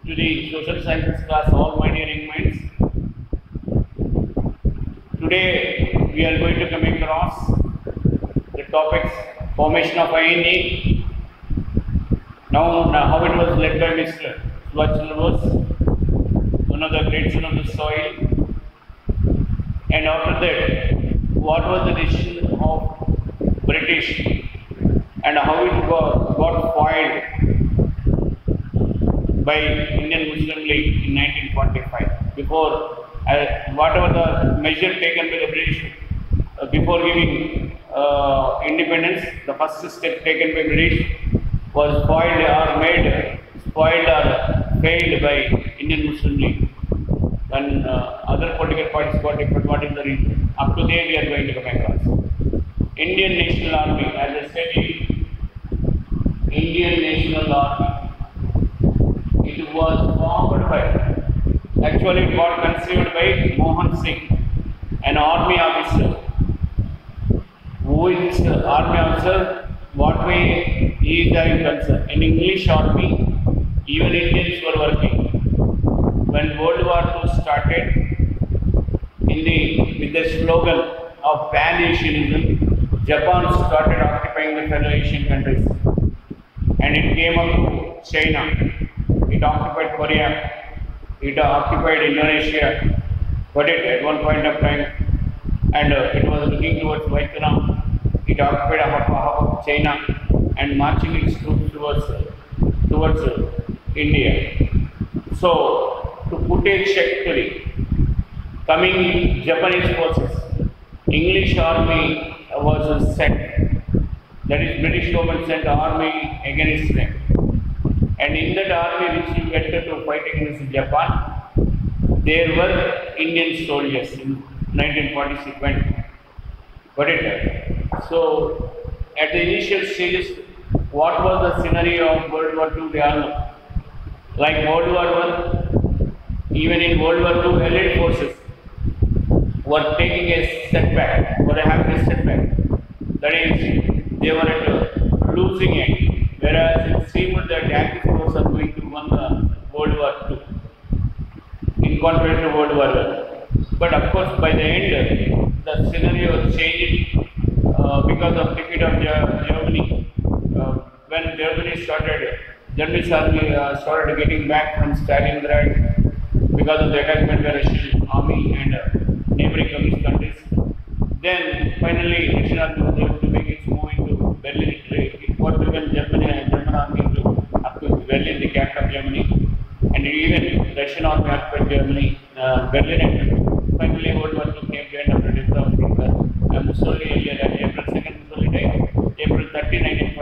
to the social sciences class, all my dear young minds. Today we are going to come across the topics formation of INA. Now how it was led by Mr. Subhash Chandra Bose, one of the great son of the soil. And after that, what was the decision of British and how it got foiled by Indian Muslim League in 1945. Before, whatever the measure taken by the British before giving independence, the first step taken by British was spoiled or failed by Indian Muslim League. When other political parties got it, but what is the reason? Up to there we are going to come across. Indian National Army, as I said, Indian National Army. It was formed by, actually it got conceived by Mohan Singh, an army officer. Who is army officer? What way he is having concern? In English army, even Indians were working. When World War II started, with the slogan of Pan-Asianism, Japan started occupying the fellow Asian countries. And it came up to China. It occupied Korea. It occupied Indonesia. Got it at one point of time. And it was looking towards Vietnam. It occupied half of China and marching its troops towards India. So, to put a check to the coming Japanese forces, English army was sent. That is, British government sent army against them. And in that army which he entered to fight against Japan, there were Indian soldiers in 1946 when. Got it? So, at the initial stages, what was the scenario of World War II? They all know. Like World War I, even in World War II, Allied forces were taking a setback, were having a setback. That is, they were at losing end, whereas it seemed that Axis forces are going to win the World War II, in contrast to World War I. But of course, by the end, the scenario changed because of defeat of Germany. When Germany's army started getting back from Stalingrad because of the attachment by Russian army and neighboring communist countries. Then finally, Russian army was able to make its move into Berlin. It got driven German army up to Berlin, the capital of Germany, and even Russian army occupied Germany, Berlin, and finally World War II came to end after the death of Mussolini. April 2nd, Mussolini died. April 30,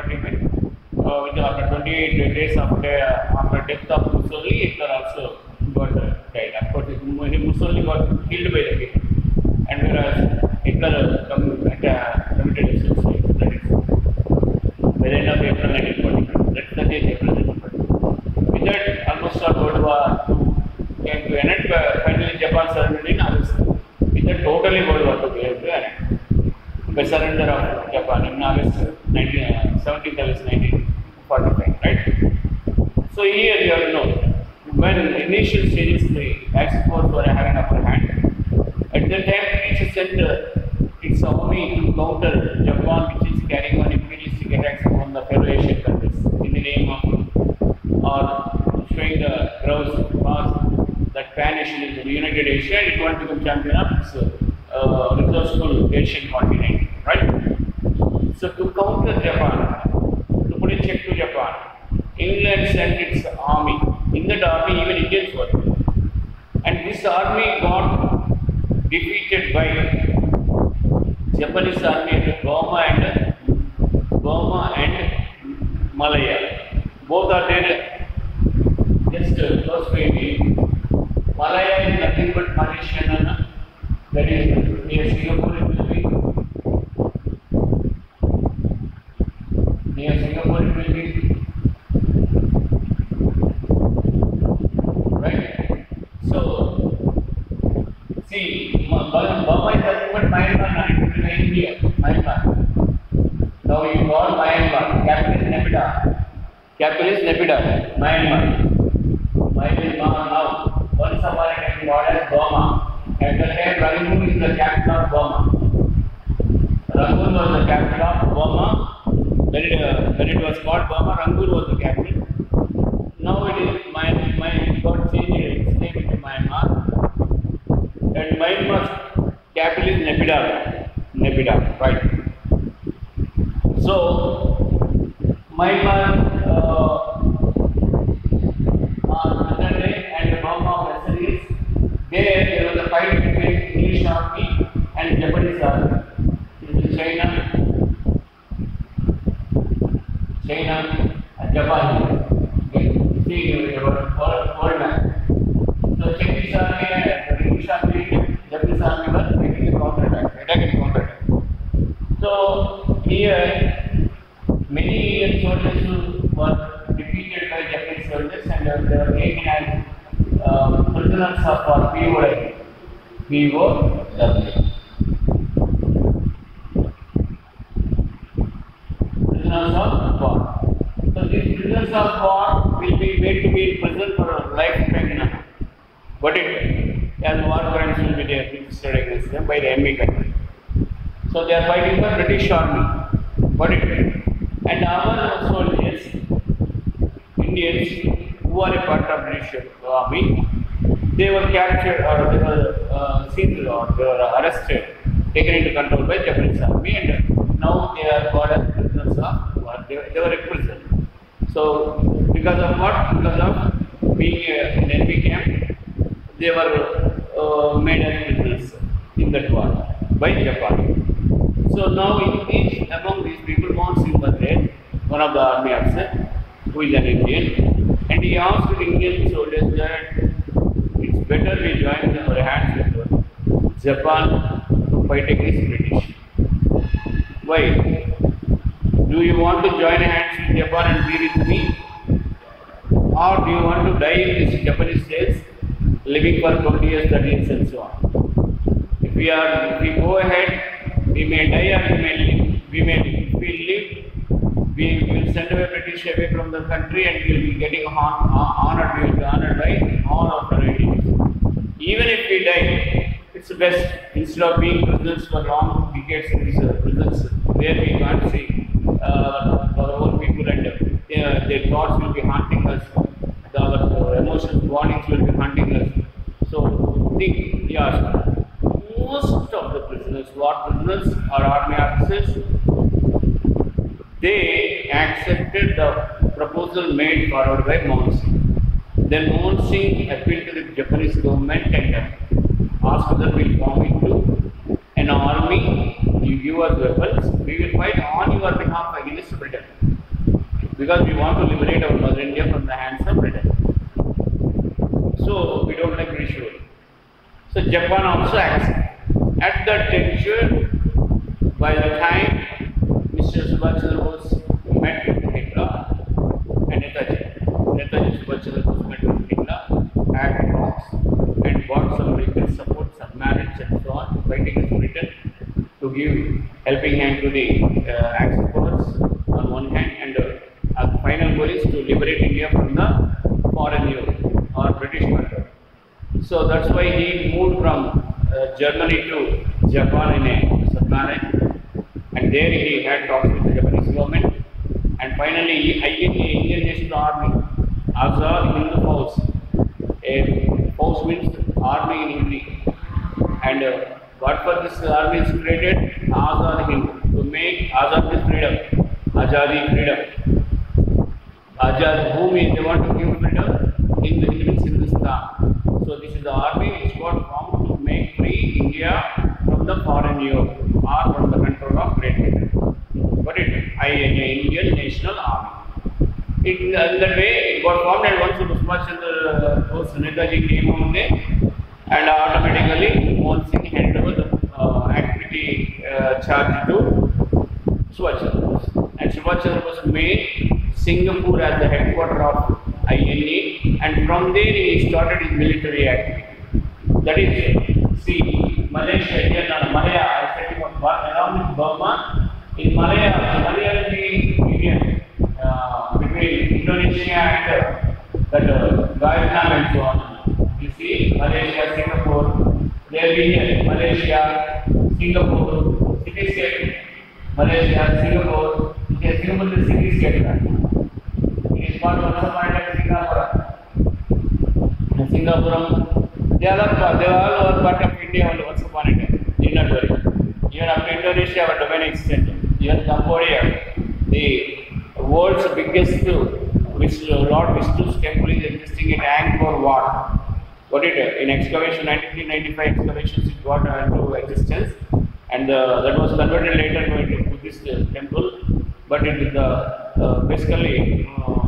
1945. After 28 days after death of Mussolini, Hitler also got died. Of course, Mussolini got killed by the people, and whereas Hitler committed suicide. That is by the end of April 1945. That's the date, April 1945. With that, almost all World War II came to an end. Finally, Japan surrendered in August. With that, totally World War II came to an end. By surrender of Japan in August 17th August 1945, right? So here you have to know, when initial stages the Axis force were having upper hand, at that time it sent its army to counter Japan, which is carrying on imperialistic attacks upon the fellow Asian countries in the name of or showing the gross past that Pan-Asianism, United Asia, and it wanted to become champion of its resourceful Asian continent, right? So to counter Japan, to put a check to Japan, England sent its army. In that army, even Indians were. And this army got defeated by Japanese army at Burma and Malaya. Both are there just close by me. Malaya is nothing but Malaysian, that is near Singapore it will be. Near Singapore it will be. Right? So, see, Burma is nothing but Myanmar, it will be India, Myanmar. Now you call Myanmar, capital is Naypyidaw. Capital is Naypyidaw, Myanmar. Burma. At the time, Rangoon is the capital of Burma. Rangoon was the capital of Burma. When it was called Burma, Rangoon was the capital. Now it is it got changed its name into Myanmar. And Myanmar's capital is Naypyidaw, right? So Myanmar under and Burma vessels. There was a fight between English army and Japanese army. In China and Japan. See world map. So Chinese army and English army, Japanese army were making a counterattack. So here many Indian soldiers were defeated by Japanese soldiers and they were taken as prisoners of war, POW. Prisoners of war. So these prisoners of war will be made to be in prison for a lifetime now. But as war crimes will be there registered against them by the enemy country. So they are fighting for British army. But and our soldiers, Indians who are a part of British army, they were captured or they were seized or they were arrested, taken into control by Japanese army, and now they are called as prisoners of war. They were imprisoned. So because of what? Because of being in enemy camp, they were made as prisoners in that war by Japan. So now among these people, Mohan Singh was there, one of the army officers, who is an Indian, and he asked the Indian soldiers that it's better we join our hands with Japan to fight against British. Why? Do you want to join hands with Japan and be with me? Or do you want to die in this Japanese days, living for 20 years, 30 years and so on? If we go ahead, we may die or we may live. If we live, we will send away British away from the country and we will be getting honored. We will be honored by all of our ideas. Even if we die, it's the best instead of being prisoners for long decades in these prisons where we can't see our own people and their thoughts will be haunting us, our emotions, warnings will be haunting us. So think, yes. Most of the prisoners, war prisoners or army officers, they accepted the proposal made forward by Mohan Singh. Then Mohan Singh appealed to the Japanese government and asked that we form into an army, you give us weapons, we will fight on your behalf against Britain. Because we want to liberate our mother India from the hands of Britain. So we don't like British rule. So Japan also accepted. At that juncture, by the time Mr. Subhash Chandra Bose met with Hitler and Netaji Subhash Chandra Bose met with Hitler, had talks and bought some military support, submarines and so on, fighting against Britain to give helping hand to the Axis powers on one hand, and the final goal is to liberate India from the foreign yoke or British control. So that's why he moved from Germany to Japan in a submarine, and there he had talks with the Japanese government, and finally Indian National Army, Azad Hind Force, a force means army in Hindi, and what for this army is created? Azad Hind, to make Azad means freedom, Azadi freedom. Azad, whom they want to give freedom? In Hindustan. So this is the army which got formed to make free India from the foreign yoke or from the control of Great Britain. But Indian National Army. In that way, it got formed, and once Subhash Chandra Bose, Netaji came on there, and automatically Mohan Singh handed over the activity charge to Subhash Chandra Bose. And Subhash Chandra Bose made Singapore as the headquarters of INA, and from there he started his military activity. That is, see, Malaysia, here now, Malaya, I said along with Burma, in Malaya is the union between Indonesia and Vietnam and so on. You see, Malaysia, Singapore, Delhi, Malaysia, Singapore, city-state, Malaysia, Singapore. Singapore is a city-state. It is part of Singapore. Singapore, they are all part of India once upon a time. Do not worry. Even after Indonesia, our domain extended. Even Cambodia, the world's biggest Lord Vishnu's temple is existing in Angkor Wat. What it in excavation 1995 excavations it got into existence, and that was converted later into Buddhist temple. But it is basically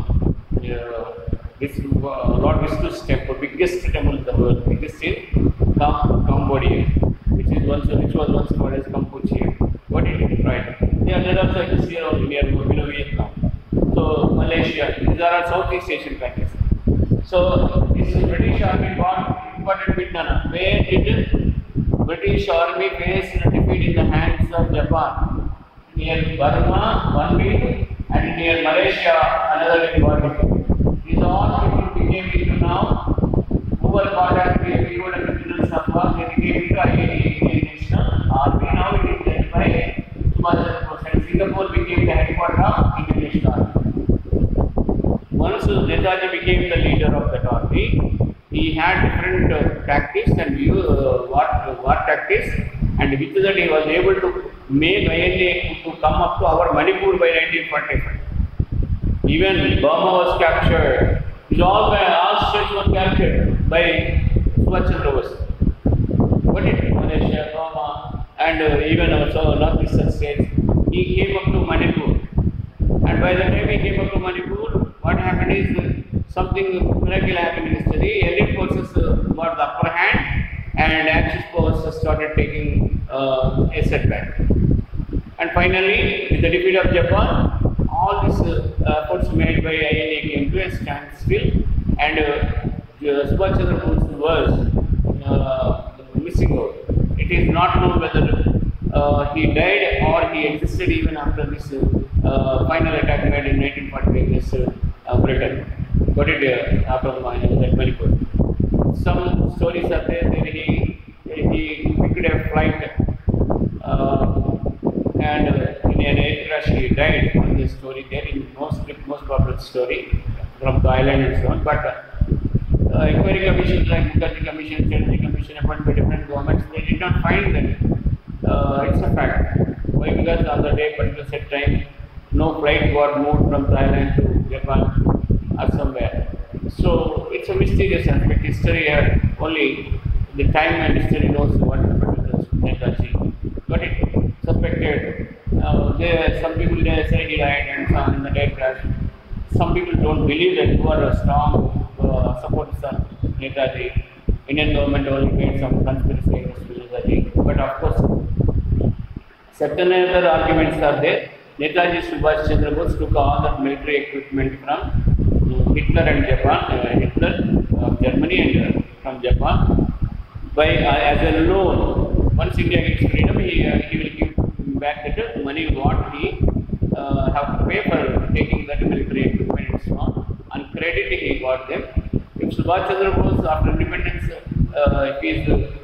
this Lord Vishnu's temple, biggest temple in the world, biggest in Cambodia, which was once called as Kampuchea. What it is, right? There are also exist here near Vietnam. So Malaysia, these are all Southeast Asian countries. So this British Army fought important Vietnam. Where did British Army face defeat in the hands of Japan? Near Burma, one wing, and near Malaysia, another wing war. These all people became into now. Who were called as people and criminals of war, they became into Indian National Army. Now it is led by Subhash Chandra Bose, and Singapore became the headquarters of Indian National Army. Once Netaji became the leader of that army, he had different tactics and war tactics, and with that he was able to make INA to come up to our Manipur by 1945. Even Burma was captured. All states were captured by Subhash Chandra Bose. What did Malaysia, Burma, and even also northeastern states? He came up to Manipur, and by the time he came up to Manipur, what happened is something miracle happened in history. Elite forces got the upper hand, and Axis powers started taking a setback. And finally, with the defeat of Japan, all these efforts made by INA came to a standstill, and Subhash Chandra Bose was missing out. It is not known whether he died or he existed even after this final attack made in 1945 against Britain. Got it after Manipur. Some stories are there that he picked a flight and in an air crash he died. On this story there in most popular story from Thailand and so on. But inquiry commissions like Mukherjee Commission, Chatterjee Commission appointed by different governments, they did not find that. It's a fact. Why? Because on the day, particular set time, no flight got moved from Thailand to Japan or somewhere. So it's a mysterious aspect. History only the time and history knows what happened to Netaji. But it suspected. Some people they say he died and some in the air crash. Some people don't believe that who are strong supporters of Netaji. Indian government only made some conspiracy against Netaji. But of course, certain other arguments are there. Netaji Subhash Chandra Bose took all that military equipment from Hitler and Japan, Germany and from Japan. By as a loan, once India gets freedom, he will give back that money what he have to pay for taking that military equipment and so on. On credit he got them. If Subhash Chandra Bose after independence, if he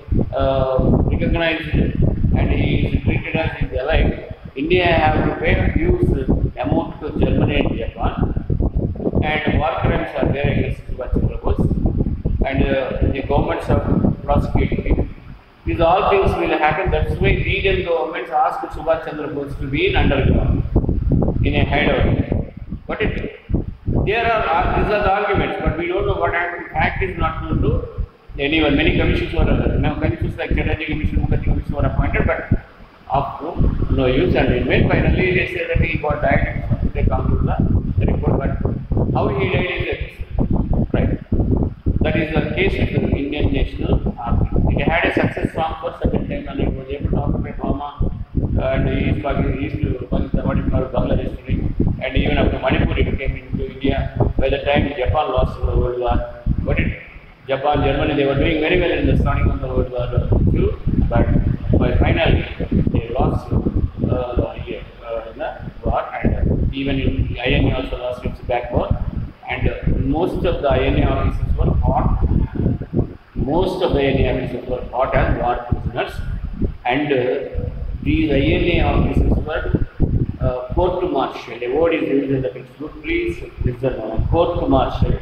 is recognized and he is treated as his ally, India have to pay a huge amount to Germany and Japan, and war crimes are there against Subhash Chandra Bose, and the governments have to prosecute him. These all things will happen. That's why regional governments asked Subhash Chandra Bose to be in underground, in a hideout. But these are the arguments, but we don't know what happened. Fact is not known to anyone. Many commissions were commissions like Chatterjee Commission, Mukherjee Commission were appointed, but of no use. And in finally they say that he got died. They come to the report, but how he died is a right. That is the case with the Indian National Army. It had a success song for certain time, and it was able to occupy Burma and East Pakistan, what is called Bangladesh today, and even after Manipur it came into India. By the time Japan lost the World War, but Japan, Germany, they were doing very well in the starting of the World War II, but by finally they lost in the war, and even INA also lost its backbone, and most of the INA officers were caught. most of the INA officers were caught as war prisoners, and these INA officers were court-martialed. A word is used in the textbook. Please listen now. Court-martialed.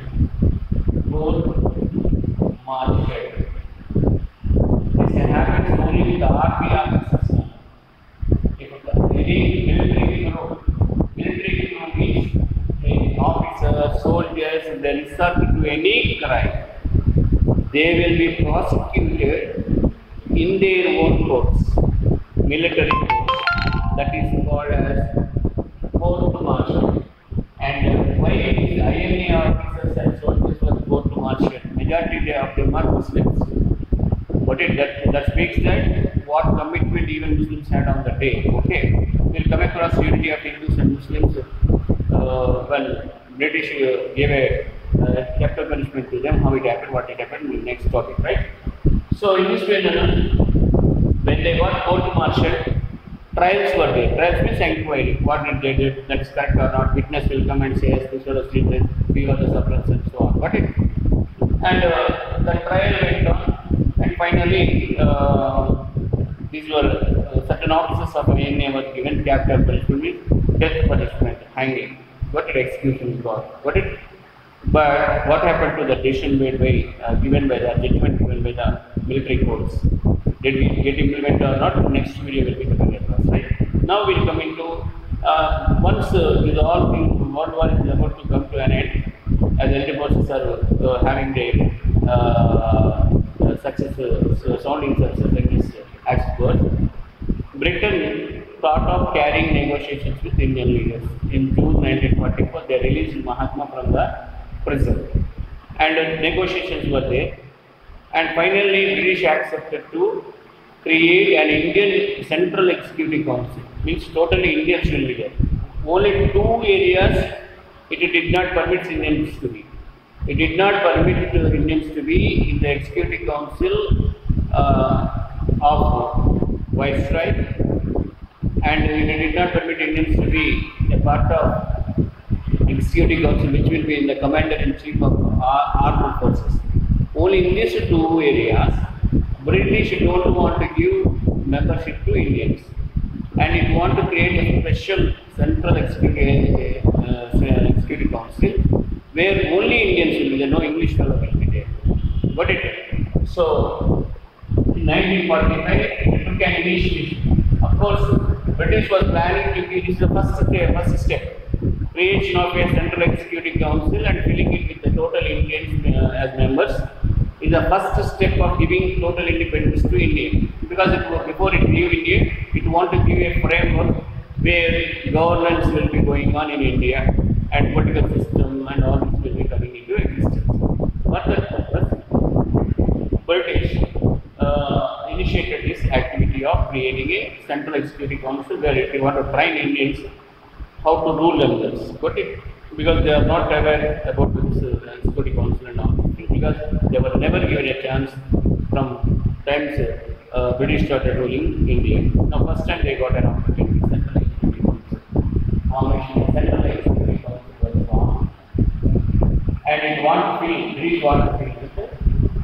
Court-martialed. This happens only with the army officers. If any military means the officers, soldiers, they resort to any crime, they will be prosecuted in their own courts, military courts. That is called as court-martial. And why these INA officers and soldiers were court-martial? Majority of them are Muslims. But that speaks that what commitment even Muslims had on the day. Okay, we'll come across unity of Hindus and Muslims. Well, British gave a capital punishment to them. How it happened, what it happened, will next topic, right? So in this way, when they got court-martialed, trials were there. Trials means inquiry. What did they do? That is correct or not? Witness will come and say, yes, this was a statement, we were the sufferers and so on. Got it? And the trial went on, and finally, these were certain officers of INA were given capital punishment, means death punishment, hanging. Got it? Execution got. Got it? But what happened to the decision made by given by the judgment given by the military courts? Did we get implemented or not? Next video will be coming across, right? Now we'll come into once with all things, World War is about to come to an end, as elder forces are having their sounding success against Axis. Britain thought of carrying negotiations with Indian leaders. In June 1944, they released Mahatma from the prison, and negotiations were there. And finally, British accepted to create an Indian Central Executive Council, means totally Indians will be there. Only 2 areas it did not permit Indians to be. It did not permit Indians to be in the Executive Council of Viceroy, and it did not permit Indians to be a part of Executive Council, which will be in the Commander-in-Chief of Armed Forces. Only in these 2 areas, British don't want to give membership to Indians, and it want to create a special Central Executive Council where only Indians will be there, no English fellow will be there. Got it? So, in 1945, it took an initiative. Of course, British was planning to give this the first step. Creation of a Central Executive Council and filling it with the total Indians as members is the first step of giving total independence to India. Because before it gave India, it want to give a framework where governance will be going on in India and political system and all this will be coming into existence. For that purpose, British initiated this activity of creating a Central Executive Council where they want to train Indians how to rule themselves. Got it? Because they are not aware about this Executive Council and all, because they were never given a chance from times British started ruling India. Now, first time they got an opportunity. Central Executive Council formation, Central Executive Council was formed, and it want to feel, British want to feel with it.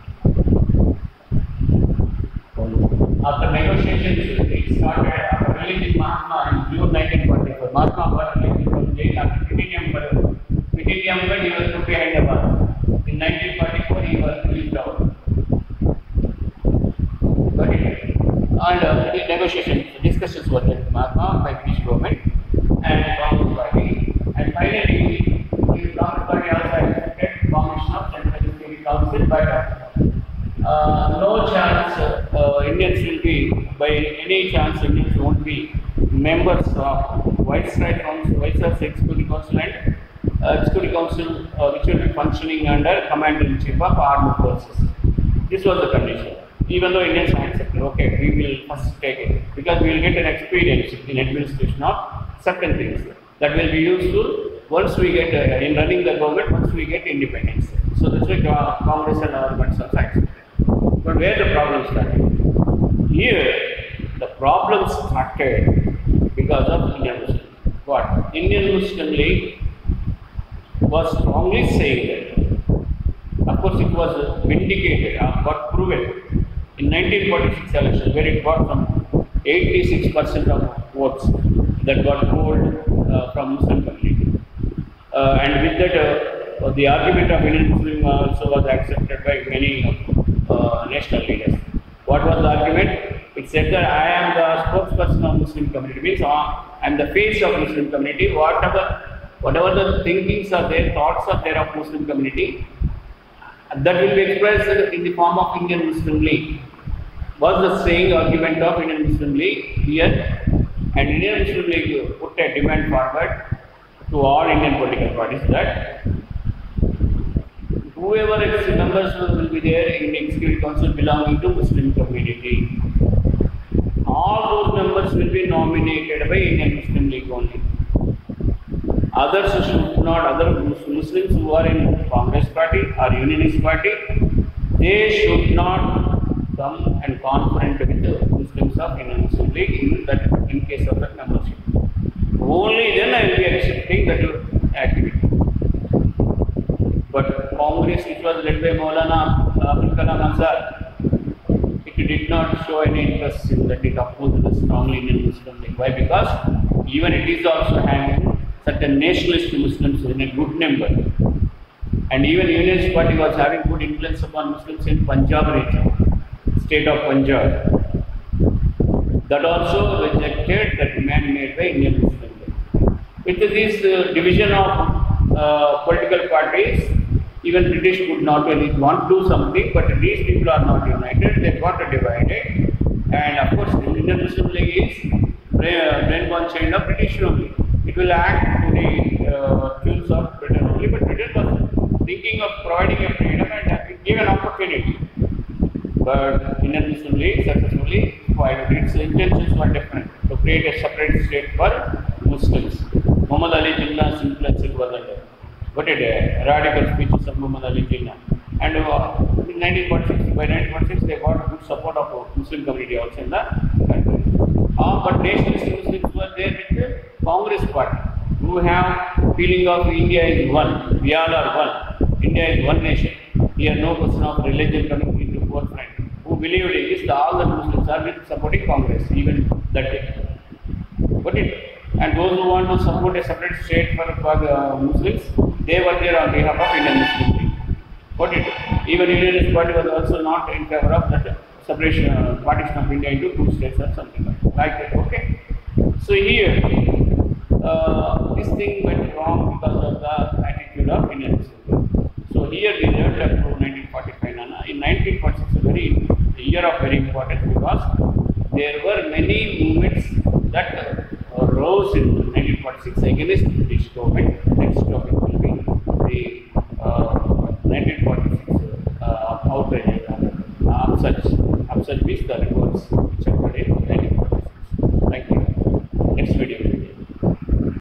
After negotiations, it started after releasing Mahatma in June 1944. Mahatma was released from jail after Titanium he was put behind the bar. In 1944, he was released out. But and the negotiations, discussions were there with Mahatma by British government and Congress Party. And finally, the Congress Party also accepted formation of Central Executive Council, but no chance Indians will be, by any chance Indians won't be members of Viceroy Council, Viceroy Executive Council and Executive Council which will be functioning under Commander-in-Chief of Armed Forces. This was the condition. Even though Indians accepted, okay, we will first take it, because we will get an experience in administration of certain things that will be useful once we get in running the government, once we get independence. So that's why Congress and governments are accepted. But where the problem started? Here, the problem started because of Indian Muslim. What? Indian Muslim League was strongly saying that, of course, it was vindicated, got proven in 1946 election, where it got some 86% of votes that got polled from Muslim community. And with that, the argument of Indian Muslim also was accepted by many national leaders. What was the argument? It said that I am the spokesperson of Muslim community, means I am the face of Muslim community. Whatever the thinkings are there, thoughts are there of Muslim community, that will be expressed in the form of Indian Muslim League. Was the saying argument of Indian Muslim League here, and Indian Muslim League put a demand forward to all Indian political parties that whoever its members will be there in the Executive Council belonging to Muslim community, all those members will be nominated by Indian Muslim League only. Others should not, other Muslims who are in Congress party or Unionist party, they should not come and confront with the Muslims of Indian Muslim League in case of that membership. Only then I will be accepting that activity. But Congress, which was led by Maulana Abdul Kalam Azad, it did not show any interest in that. It opposed strongly Indian Muslim League. Why? Because even it is also having certain nationalist Muslims in a good number. And even Unionist party was having good influence upon Muslims in Punjab region, state of Punjab. That also rejected the demand made by Indian Muslim League. With this division of political parties, even British could not really want to do something, but these people are not united, they got divided. And of course, the Indian Muslim League is brain-born child of British only. It will act to the tunes of Britain only, but Britain was thinking of providing a freedom and give an opportunity. But Indian Muslim League successfully foiled. Its intentions were different, to create a separate state for Muslims. Muhammad Ali Jinnah's influence it was under. But radical speeches of Muhammad Ali Jinnah. And in 1946, by 1946, they got good support of Muslim community also in the country. But nationalist Muslims were there with the Congress party, who have feeling of India is one, we all are one, India is one nation. Here no question of religion coming into forefront. Who believed in this, all the Muslims are supporting Congress, even that day. And those who want to support a separate state for Muslims, they were there on behalf of Indian Muslim League. Even Unionist party was also not in favor of that separation, partition of India into two states or something like that. Okay. So here, this thing went wrong because of the attitude of Indian Muslim League. So here we learned up to 1945. In 1946, a year of very importance, because there were many movements that rose in 1946 against the British government. Next topic will be the 1946 outrage, upsurge means the revolts which occurred in 1946. Thank you. Next video.